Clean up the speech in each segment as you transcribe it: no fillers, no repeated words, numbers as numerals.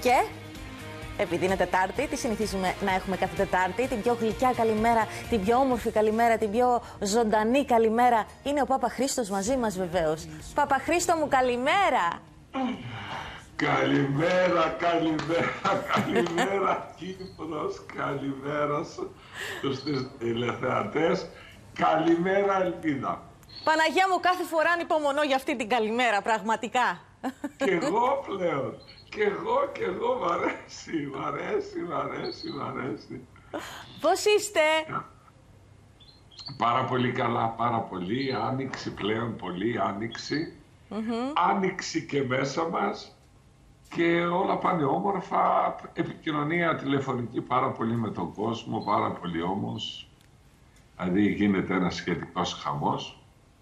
Και επειδή είναι Τετάρτη, τι συνηθίζουμε να έχουμε κάθε Τετάρτη? Την πιο γλυκιά καλημέρα, την πιο όμορφη καλημέρα, την πιο ζωντανή καλημέρα. Είναι ο Παπαχρήστος μαζί μας βεβαίως. Παπαχρήστο μου, καλημέρα! Καλημέρα, καλημέρα Κύπρος, καλημέρα στους τηλεθεατές, καλημέρα Ελπίδα. Παναγιά μου, κάθε φορά ανυπομονώ για αυτή την καλημέρα, πραγματικά. Κι εγώ πλέον, κι εγώ, μ' αρέσει. Πώς είστε? Πάρα πολύ καλά, πάρα πολύ, άνοιξη πλέον, πολύ άνοιξη. Άνοιξη και μέσα μας. Και όλα πάνε όμορφα, επικοινωνία τηλεφωνική πάρα πολύ με τον κόσμο, πάρα πολύ όμως. Δηλαδή γίνεται ένας σχετικός χαμός.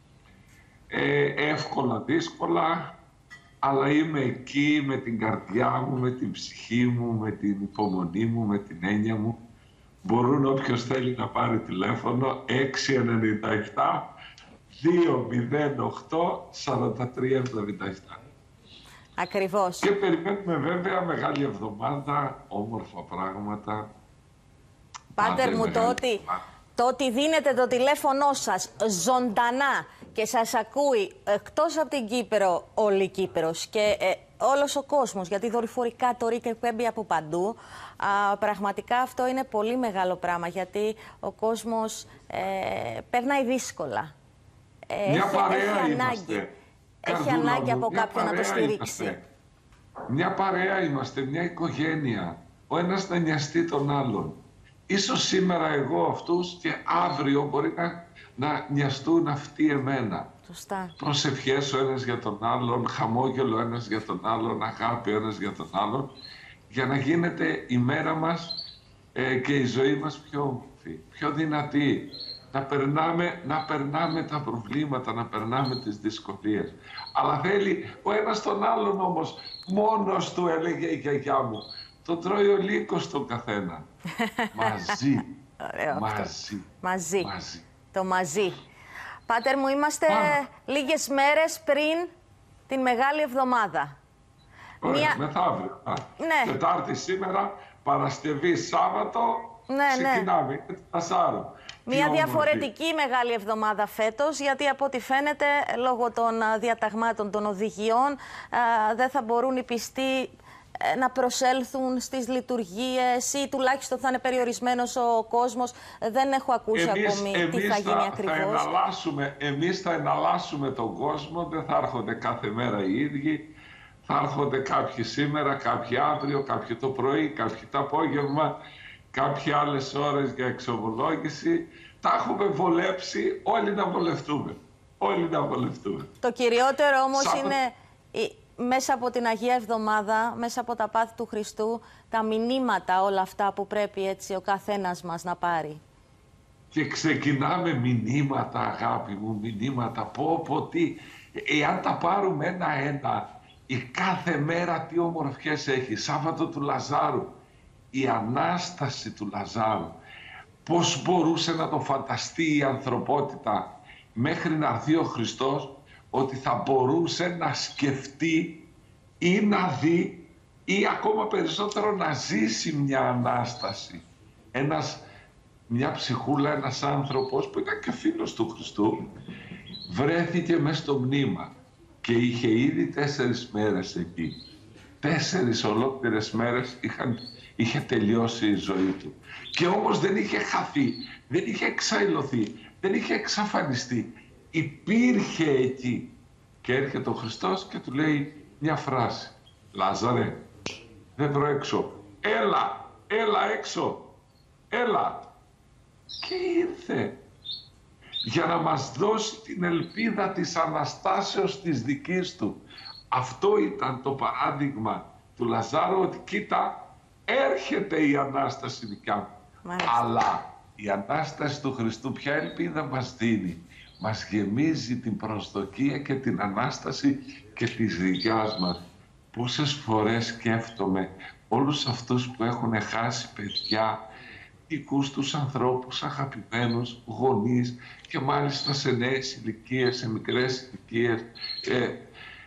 Εύκολα, δύσκολα, αλλά είμαι εκεί με την καρδιά μου, με την ψυχή μου, με την υπομονή μου, με την έννοια μου. Μπορούν όποιος θέλει να πάρει τηλέφωνο 697 208 4377. Ακριβώς. Και περιμένουμε βέβαια μεγάλη εβδομάδα, όμορφα πράγματα. Πάτερ μου, το ότι δίνετε το τηλέφωνό σας ζωντανά και σας ακούει εκτός από την Κύπρο όλη η Κύπρος και όλος ο κόσμος, γιατί δορυφορικά το ρίχνει εκπέμπει από παντού, πραγματικά αυτό είναι πολύ μεγάλο πράγμα, γιατί ο κόσμος περνάει δύσκολα. Μια παρέα είμαστε. Έχει ανάγκη από κάποιον να το στηρίξει. Μια παρέα είμαστε, μια οικογένεια. Ο ένας να νοιαστεί τον άλλον. Ίσως σήμερα εγώ αυτούς και αύριο μπορεί να νοιαστούν αυτοί εμένα. Σωστά. Προσευχές ο ένας για τον άλλον, χαμόγελο ο ένας για τον άλλον, αγάπη ο ένας για τον άλλον, για να γίνεται η μέρα μας και η ζωή μας πιο όμορφη, πιο δυνατή. Να περνάμε τα προβλήματα, να περνάμε τις δυσκολίες. Αλλά θέλει ο ένας τον άλλον όμως, μόνος του, έλεγε η γιαγιά μου. Το τρώει ο λύκος τον καθένα. Μαζί. Μαζί. Το μαζί. Πάτερ μου, είμαστε λίγες μέρες πριν την Μεγάλη Εβδομάδα. Ωραία, μεθαύριο. Ναι. Τετάρτη σήμερα, Παρασκευή, Σάββατο, ξεκινάμε. Μια διαφορετική Μεγάλη Εβδομάδα φέτος, γιατί από ό,τι φαίνεται, λόγω των διαταγμάτων των οδηγιών, δεν θα μπορούν οι πιστοί να προσέλθουν στις λειτουργίες ή τουλάχιστον θα είναι περιορισμένος ο κόσμος. Δεν έχω ακούσει ακόμη τι θα γίνει ακριβώς. Εμείς θα εναλλάσσουμε τον κόσμο, δεν θα έρχονται κάθε μέρα οι ίδιοι. Θα έρχονται κάποιοι σήμερα, κάποιοι αύριο, κάποιοι το πρωί, κάποιοι το απόγευμα, κάποιοι άλλες ώρες για εξομολόγηση. Τα έχουμε βολέψει, όλοι να βολευτούμε. Το κυριότερο όμως είναι μέσα από την Αγία Εβδομάδα, μέσα από τα πάθη του Χριστού, τα μηνύματα όλα αυτά που πρέπει έτσι ο καθένας μας να πάρει. Και ξεκινάμε μηνύματα, αγάπη μου, μηνύματα, τι. Εάν τα πάρουμε ένα-ένα, η κάθε μέρα τι ομορφιές έχει. Σάββατο του Λαζάρου, η Ανάσταση του Λαζάρου. Πώς μπορούσε να το φανταστεί η ανθρωπότητα μέχρι να έρθει ο Χριστός, ότι θα μπορούσε να σκεφτεί ή να δει ή ακόμα περισσότερο να ζήσει μια Ανάσταση. Μια ψυχούλα, ένας άνθρωπος που ήταν και φίλος του Χριστού, βρέθηκε μες στο μνήμα και είχε ήδη 4 μέρες εκεί. 4 ολόκληρες μέρες είχε τελειώσει η ζωή του. Και όμως δεν είχε χαθεί, δεν είχε εξαϊλωθεί, δεν είχε εξαφανιστεί. Υπήρχε εκεί. Και έρχεται ο Χριστός και του λέει μια φράση. Λάζαρε, δεν βρω έξω. Έλα έξω. Έλα. Και ήρθε. Για να μας δώσει την ελπίδα της Αναστάσεως της δικής του. Αυτό ήταν το παράδειγμα του Λαζάρου, ότι κοίτα, έρχεται η Ανάσταση δικιά μου. Αλλά η Ανάσταση του Χριστού ποια ελπίδα μας δίνει? Μας γεμίζει την προσδοκία και την Ανάσταση και της δικιάς μας. Πόσες φορές σκέφτομαι όλους αυτούς που έχουν χάσει παιδιά, δικούς τους ανθρώπους, αγαπημένους, γονείς και μάλιστα σε νέες ηλικίες, σε μικρές ηλικίες.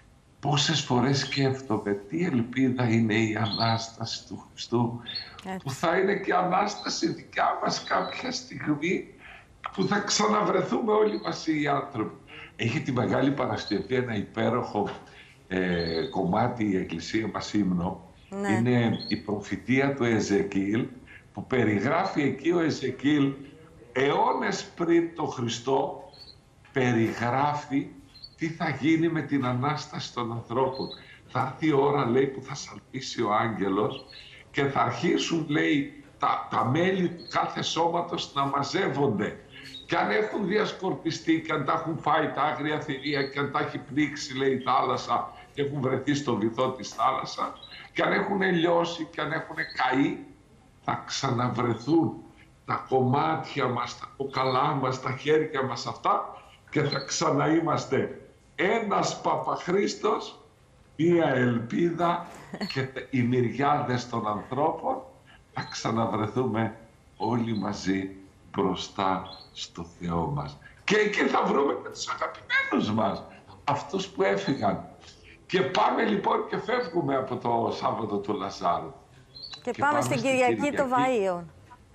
Πόσες φορές σκέφτομαι τι ελπίδα είναι η Ανάσταση του Χριστού, που θα είναι και Ανάσταση δικιά μας κάποια στιγμή, που θα ξαναβρεθούμε όλοι μας οι άνθρωποι. Έχει τη Μεγάλη Παρασκευή ένα υπέροχο κομμάτι η Εκκλησία μας ύμνο. Ναι. Είναι η προφητεία του Εζεκίλ, που περιγράφει εκεί ο Εζεκίλ αιώνες πριν το Χριστό, περιγράφει τι θα γίνει με την Ανάσταση των ανθρώπων. Θα έρθει η ώρα, λέει, που θα σαλπίσει ο άγγελος και θα αρχίσουν, λέει, τα μέλη του κάθε σώματος να μαζεύονται. Και αν έχουν διασκορπιστεί και αν τα έχουν φάει τα άγρια θηρία και αν τα έχει πνίξει, λέει, η θάλασσα και έχουν βρεθεί στο βυθό της θάλασσα, και αν έχουν λιώσει και αν έχουν καεί, θα ξαναβρεθούν τα κομμάτια μας, τα κοκαλά μας, τα χέρια μας αυτά, και θα ξαναείμαστε ένας Παπαχρίστος, μία ελπίδα, και οι μυριάδες των ανθρώπων θα ξαναβρεθούμε όλοι μαζί μπροστά στο Θεό μας. Και εκεί θα βρούμε και τους αγαπημένους μας, αυτούς που έφυγαν. Και πάμε λοιπόν και φεύγουμε από το Σάββατο του Λαζάρου. Και πάμε στην Κυριακή των Βαΐων.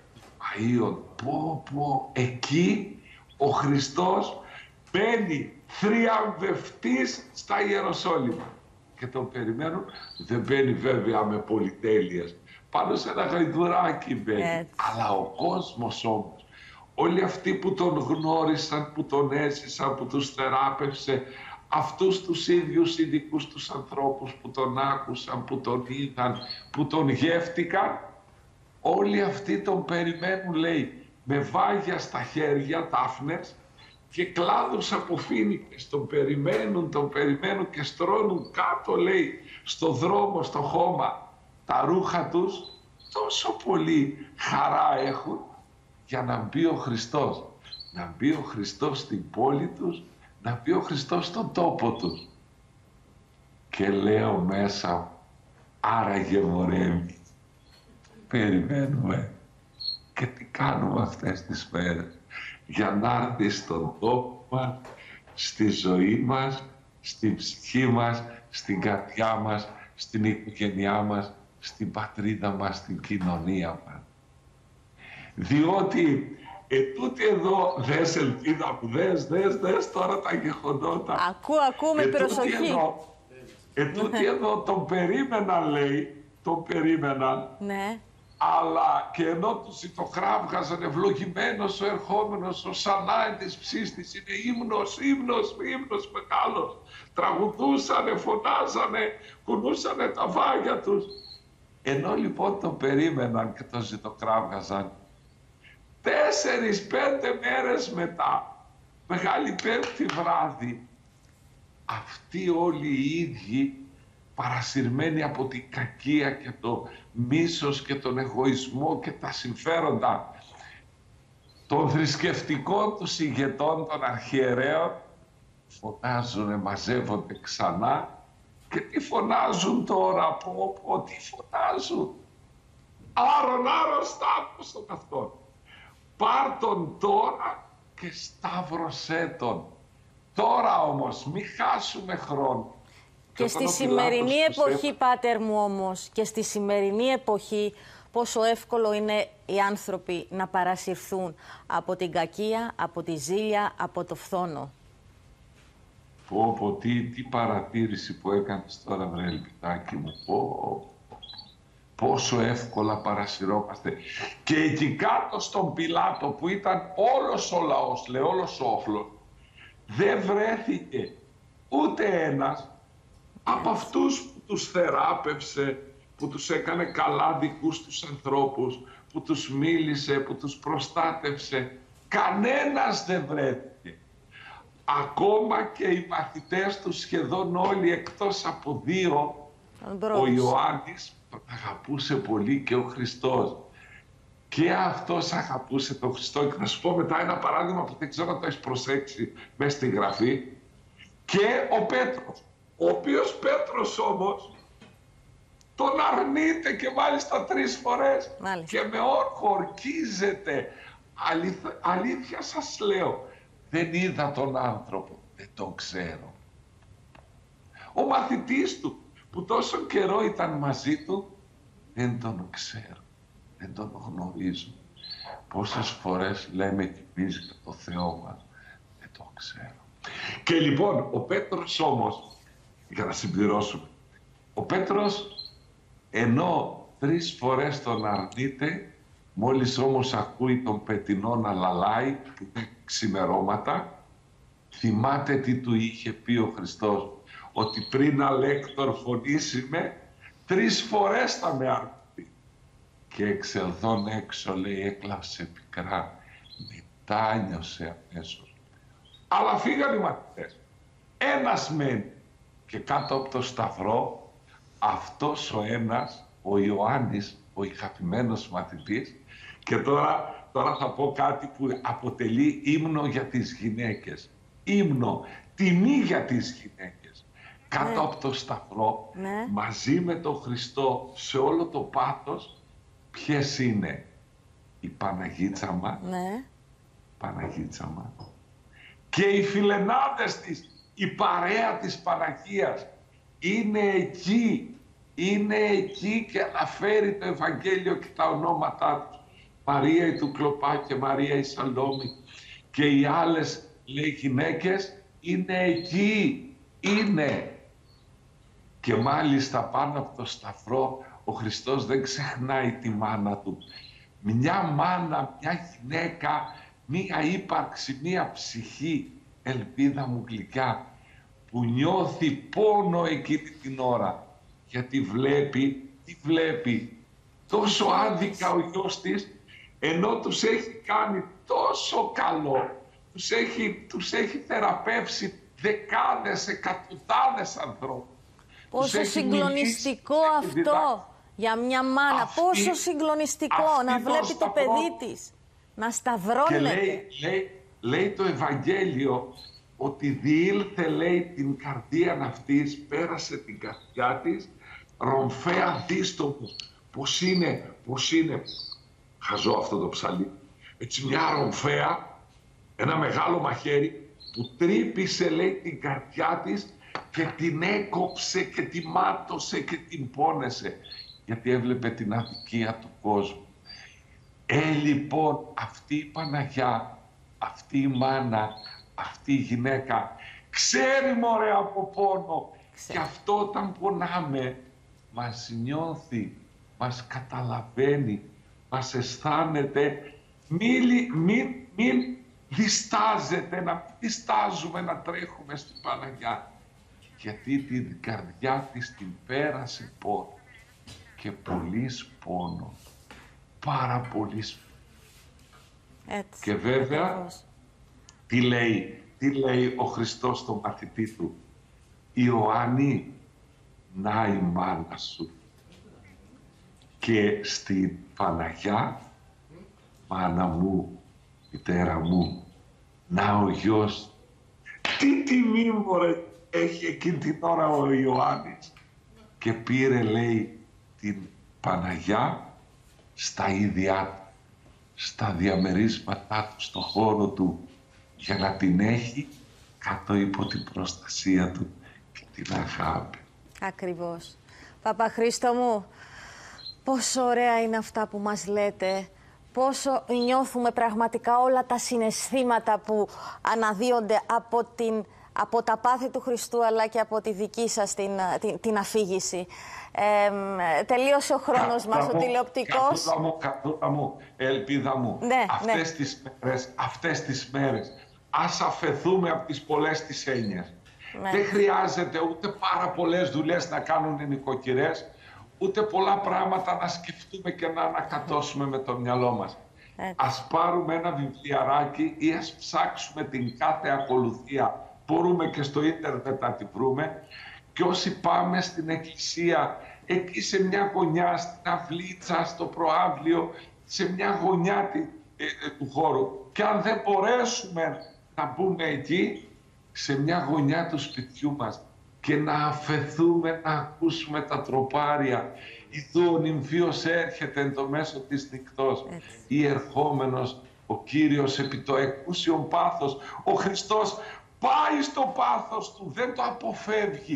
Εκεί ο Χριστός μπαίνει θριαμβευτής στα Ιεροσόλυμα. Και τον περιμένουν, δεν μπαίνει βέβαια με πολυτέλειες, πάνω σε ένα γαϊδουράκι μπαίνει. Αλλά ο κόσμος όμως, όλοι αυτοί που τον γνώρισαν, που τον έζησαν, που τους θεράπευσε, αυτούς τους ίδιους ειδικούς τους ανθρώπους που τον άκουσαν, που τον είδαν, που τον γεύτηκαν, όλοι αυτοί τον περιμένουν, λέει, με βάγια στα χέρια, τάφνες, και κλάδους από φοίνικες. Τον περιμένουν και στρώνουν κάτω, λέει, στο δρόμο, στο χώμα, τα ρούχα τους. Τόσο πολύ χαρά έχουν για να μπει ο Χριστός. Να μπει ο Χριστός στην πόλη τους, να μπει ο Χριστός στον τόπο τους. Και λέω μέσα, άραγε μωρέ, περιμένουμε και τι κάνουμε αυτές τις μέρες για να έρθει στον τόπο μας, στη ζωή μας, στην ψυχή μας, στην καρδιά μας, στην οικογένειά μας, στην πατρίδα μας, στην κοινωνία μας. Διότι ετούτη εδώ, δες ελπίδα μου, δες τώρα τα γεγονότα. Ακού με προσοχή. Ετούτη εδώ τον περίμενα, λέει, τον περίμενα. Ναι. Αλλά και ενώ του ζητοχράβγαζαν, ευλογημένος ο ερχόμενος, ο Σανάε της ψίστης, είναι ύμνος μεγάλος. Τραγουδούσανε, φωνάζανε, κουνούσανε τα βάγια τους. Ενώ λοιπόν τον περίμεναν και τον ζητοχράβγαζαν, 4-5 μέρες μετά, Μεγάλη Πέμπτη βράδυ, αυτοί όλοι οι ίδιοι, παρασυρμένοι από την κακία και το μίσος και τον εγωισμό και τα συμφέροντα των θρησκευτικών τους ηγετών, των αρχιερέων, φωνάζουνε, μαζεύονται ξανά. Και τι φωνάζουν τώρα, τι φωνάζουν. Άρον σταύρος τον αυτόν. Πάρ' τον τώρα και σταύρωσέ τον. Τώρα όμως, μη χάσουμε χρόνο. Και στη σημερινή εποχή, πάτερ μου, όμως, και στη σημερινή εποχή, πόσο εύκολο είναι οι άνθρωποι να παρασυρθούν από την κακία, από τη ζήλια, από το φθόνο. Τι παρατήρηση που έκανες τώρα, βρε Ελπιδάκη μου. Πόσο εύκολα παρασυρώμαστε. Και εκεί κάτω στον Πιλάτο, που ήταν όλος ο λαός, λέει, όλος ο όχλος, δεν βρέθηκε ούτε ένας από αυτούς που τους θεράπευσε, που τους έκανε καλά δικούς τους ανθρώπους, που τους μίλησε, που τους προστάτευσε. Κανένας δεν βρέθηκε. Ακόμα και οι μαθητές του, σχεδόν όλοι εκτός από 2, ο Ιωάννης τον αγαπούσε πολύ και ο Χριστός. Και αυτός αγαπούσε τον Χριστό. Και θα σου πω μετά ένα παράδειγμα που δεν ξέρω αν το έχεις προσέξει μέσα στη Γραφή. Και ο Πέτρος, ο οποίος Πέτρος όμως τον αρνείται και μάλιστα 3 φορές. Και με όρκο ορκίζεται. Αλήθεια σας λέω, δεν είδα τον άνθρωπο, δεν τον ξέρω. Ο μαθητής του που τόσο καιρό ήταν μαζί του, δεν τον ξέρω, δεν τον γνωρίζω. Πόσες φορές λέμε κι εμείς για το Θεό μας, δεν το ξέρω. Και λοιπόν ο Πέτρος όμως, για να συμπληρώσουμε, ο Πέτρος ενώ 3 φορές τον αρνείται, μόλις όμως ακούει τον πετεινό να λαλάει, που είναι ξημερώματα, θυμάται τι του είχε πει ο Χριστός, ότι πριν αλέκτορ φωνήσει με, 3 φορές θα με αρνηθεί. Και εξελθόν έξω, λέει, έκλαψε πικρά, μετάνιωσε αμέσως. Αλλά φύγαν οι μαθητές. Ένας μένει και κάτω από το σταυρό, αυτός ο ένας, ο Ιωάννης, ο αγαπημένος μαθητής, και τώρα θα πω κάτι που αποτελεί ύμνο για τις γυναίκες. Ύμνο, τιμή για τις γυναίκες. Κάτω από το σταυρό, μαζί με τον Χριστό, σε όλο το πάθος, ποιες είναι? Η Παναγίτσα μας, Παναγίτσα μας, και οι φιλενάδες της, η παρέα της Παναγίας, είναι εκεί και αναφέρει το Ευαγγέλιο και τα ονόματά τους. Μαρία η του Κλοπά και Μαρία η Σαλόμη και οι άλλες, λέει, γυναίκες, είναι εκεί, είναι. Και μάλιστα πάνω από το σταυρό ο Χριστός δεν ξεχνάει τη μάνα του. Μια μάνα, μια γυναίκα, μια ύπαρξη, μια ψυχή, ελπίδα μου γλυκιά, που νιώθει πόνο εκείνη την ώρα, γιατί βλέπει τόσο άδικα ο γιος της, ενώ τους έχει κάνει τόσο καλό, τους έχει θεραπεύσει δεκάδες, εκατοντάδες ανθρώπους. Πόσο συγκλονιστικό αυτό για μια μάνα, πόσο συγκλονιστικό να βλέπει το παιδί της να σταυρώνεται. Και λέει το Ευαγγέλιο ότι διήλθε, λέει, την καρδία αυτής, πέρασε την καρδιά της, ρομφαία δίστομου. Πώς είναι, χαζό αυτό το ψαλί, έτσι μια ρομφαία, ένα μεγάλο μαχαίρι που τρύπησε, λέει, την καρδιά της και την έκοψε και τη μάτωσε και την πόνεσε, γιατί έβλεπε την αδικία του κόσμου. Λοιπόν, αυτή η Παναγιά, αυτή η μάνα, αυτή η γυναίκα ξέρει, μωρέ, από πόνο. Και αυτό όταν πονάμε μας νιώθει, μας καταλαβαίνει, μας αισθάνεται. Μην διστάζετε, να διστάζουμε να τρέχουμε στην Παναγιά, γιατί την καρδιά της την πέρασε πόνο και πολύς πόνο, πάρα πολύς. Έτσι, και βέβαια ακριβώς. τι λέει ο Χριστός στον μαθητή του? Ιωάννη, να η μάνα σου. Και στην Παναγιά, μάνα μου, μητέρα μου, να ο γιος. Τι τιμή, μωρέ, έχει εκείνη την ώρα ο Ιωάννης. Και πήρε, λέει, την Παναγιά στα ίδια του, στα διαμερίσματά του, στο χώρο του, για να την έχει κάτω υπό την προστασία του και την αγάπη. Ακριβώς. Παπαχρήστο μου, πόσο ωραία είναι αυτά που μας λέτε, πόσο νιώθουμε πραγματικά όλα τα συναισθήματα που αναδύονται από τα πάθη του Χριστού, αλλά και από τη δική σας την αφήγηση. Τελείωσε ο χρόνος μας, ο τηλεοπτικός. Κατούτα μου, ελπίδα μου, ναι, αυτές τις μέρες, ας αφεθούμε από τις πολλές τις έννοιες. Δεν χρειάζεται ούτε πάρα πολλές δουλειές να κάνουν οι νοικοκυρές, ούτε πολλά πράγματα να σκεφτούμε και να ανακατώσουμε με το μυαλό μας. Ας πάρουμε ένα βιβλιαράκι ή ας ψάξουμε την κάθε ακολουθία. Μπορούμε και στο ίντερνετ να τη βρούμε. Και όσοι πάμε στην εκκλησία, εκεί σε μια γωνιά, στην αυλίτσα, στο προάβλιο, σε μια γωνιά του χώρου. Και αν δεν μπορέσουμε να μπούμε εκεί, σε μια γωνιά του σπιτιού μας, και να αφεθούμε να ακούσουμε τα τροπάρια. Ιδού ο νυμφίος έρχεται εν το μέσο της νυχτός, ή ερχόμενος ο Κύριος επί το εκούσιον πάθος. Ο Χριστός πάει στο πάθος του, δεν το αποφεύγει.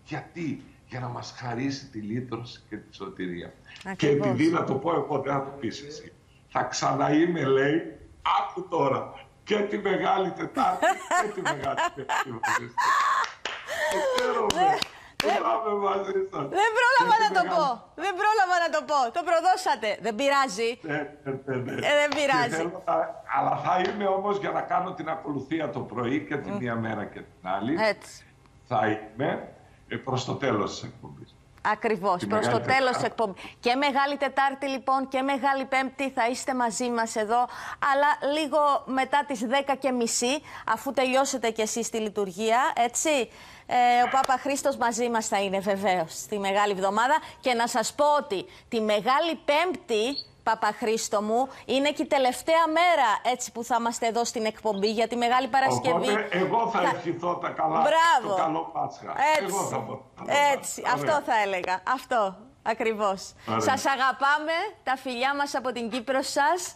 Γιατί? Για να μας χαρίσει τη λύτρωση και τη σωτηρία. Ακριβώς. Και επειδή, να το πω εγώ, δεν θα το πεις εσύ, θα ξαναείμαι, λέει, άκου τώρα, και τη Μεγάλη Τετάρτη και τη Μεγάλη Πέμπτη μαζί σας. Χαίρομαι. Πάμε μαζί σας. Δεν πρόλαβα να το πω. Δεν πρόλαβα να το πω. Το προδώσατε. Δεν πειράζει. Δεν πειράζει. Αλλά θα είμαι όμως, για να κάνω την ακολουθία το πρωί και τη μία μέρα και την άλλη. Έτσι. Θα είμαι προς το τέλος της εκπομπής. Ακριβώς, προς το τέλος της εκπομπής. Και Μεγάλη Τετάρτη λοιπόν και Μεγάλη Πέμπτη θα είστε μαζί μας εδώ, αλλά λίγο μετά τις 10:30, αφού τελειώσετε κι εσείς τη λειτουργία, έτσι. Ο Πάπα Χρήστος μαζί μας θα είναι βεβαίως στη Μεγάλη Εβδομάδα. Και να σας πω ότι τη Μεγάλη Πέμπτη, Πάπα Χρήστο μου, είναι και η τελευταία μέρα, έτσι, που θα είμαστε εδώ στην εκπομπή για τη Μεγάλη Παρασκευή. Οπότε εγώ θα ευχηθώ τα καλά. Μπράβο. Το καλό Πάσχα. Έτσι, εγώ θα πω. έτσι. Αυτό θα έλεγα. Αυτό ακριβώς. Ωραία. Σας αγαπάμε. Τα φιλιά μας από την Κύπρο σας.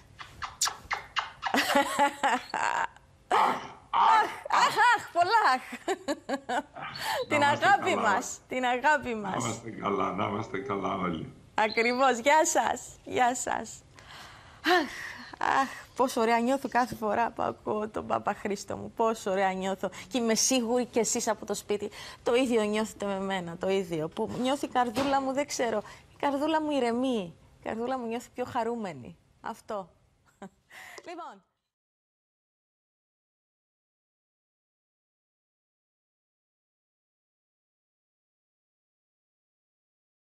Αχ, πολλά αχ. Την αγάπη μας. Την αγάπη μας. Να είμαστε καλά όλοι. Ακριβώς. Γεια σας. Γεια σας. Αχ, πόσο ωραία νιώθω κάθε φορά που ακούω τον Πάπα Χρήστο μου. Πόσο ωραία νιώθω. Και είμαι σίγουρη κι εσείς από το σπίτι το ίδιο νιώθετε με μένα. Το ίδιο. Που νιώθει η καρδούλα μου, δεν ξέρω. Η καρδούλα μου ηρεμεί. Η καρδούλα μου νιώθει πιο χαρούμενη. Αυτό. Λοιπόν.